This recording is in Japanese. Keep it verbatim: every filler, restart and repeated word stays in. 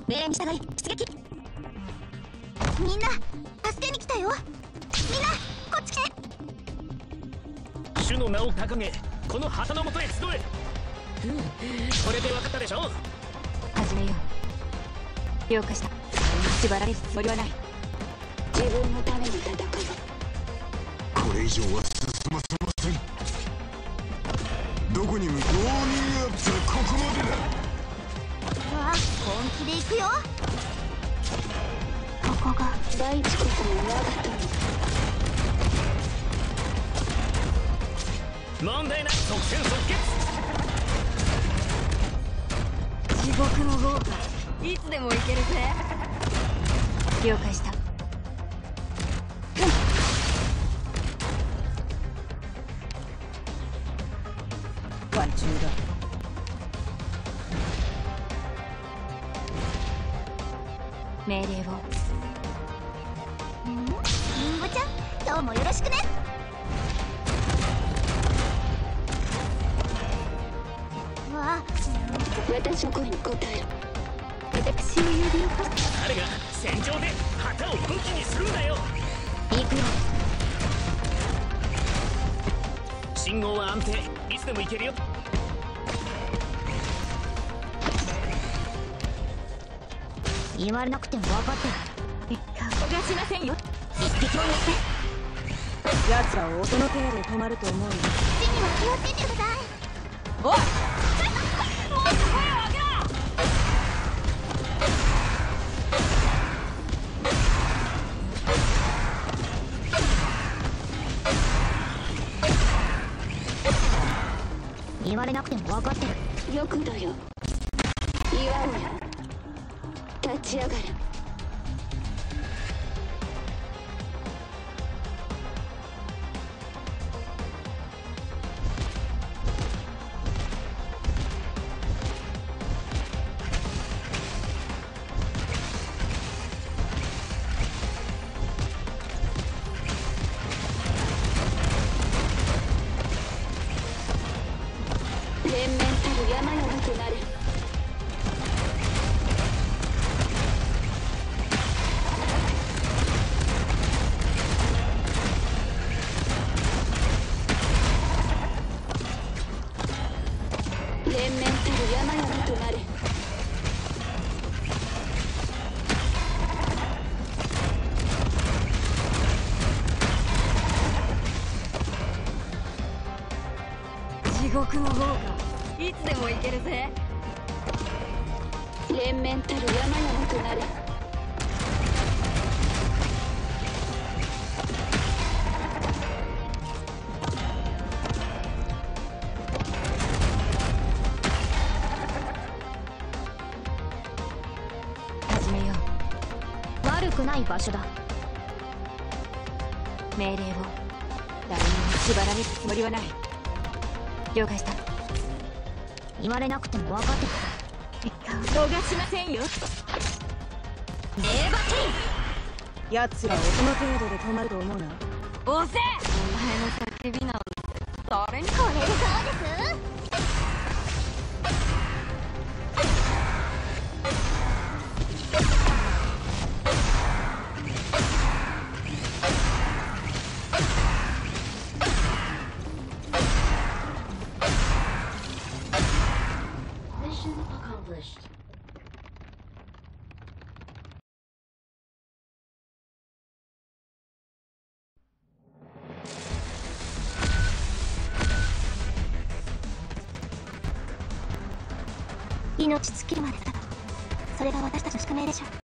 命令に従い出撃。みんな助けに来たよ。みんなこっち来て。 主の名を掲げこの旗のもとへ集え。これで分かったでしょ。 始めよう。了解した。縛られるつもりはない。自分のために戦う。 これ以上は進ませません。どこに向かう。ウォーミングアップはここまでだ。 わあ、本気で行くよ。ここが大地こその我が友。 問題ない。即戦即決。 地獄の豪華、いつでも行けるぜ。了解した。貫中だ。命令を。リンゴちゃん、今日もよろしくね。わあ、私の声に答える。私の指をか彼が戦場で旗を武器にするんだよ。 行くよ。 信号は安定。いつでも行けるよ。 言われなくても分かってる。顔がしませんよ。一匹もやって。奴らをその程度で止まると思うよ。地には気をつけてください。おい、もっと声を上げろ。言われなくても分かってる。よくだよ。祝うよ。立ち上がる。連綿たる山々となる。連綿たる山々となる。地獄の豪華、いつでも行けるぜ。連綿たる山々となる。始めよう。悪くない場所だ。命令を。誰にも縛られるつもりはない。了解した。言われなくても分かってる。逃しませんよ。レーバティン。奴らをその程度で止まると思うな。押せ。お前の叫びなんて誰にこれでそうです。命尽きるまでだ。それが私たちの宿命でしょ。